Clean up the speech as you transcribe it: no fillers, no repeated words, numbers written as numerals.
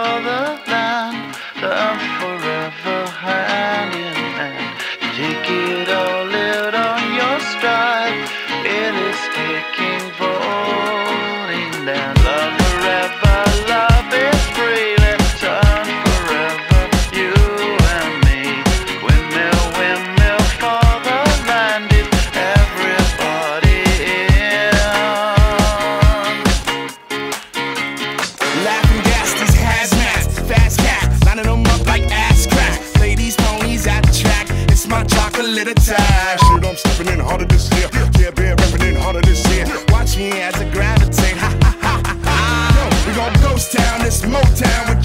fatherland, learn forever hand in hand. Take it all, live on your stride. It is taking, voting down. Love forever, love is free. Let's turn forever, you and me. Windmill, windmill, fatherland is everybody in. Laughing gas, these hazmats, fast cat, lining them up like ass crack. Play these ponies at the track, it's my chocolate attack. Shit, I'm stepping in harder this year. Yeah, bear repping in harder this year. Watch me as I gravitate, ha ha ha ha ha. Yo, we gon' ghost town, this Motown.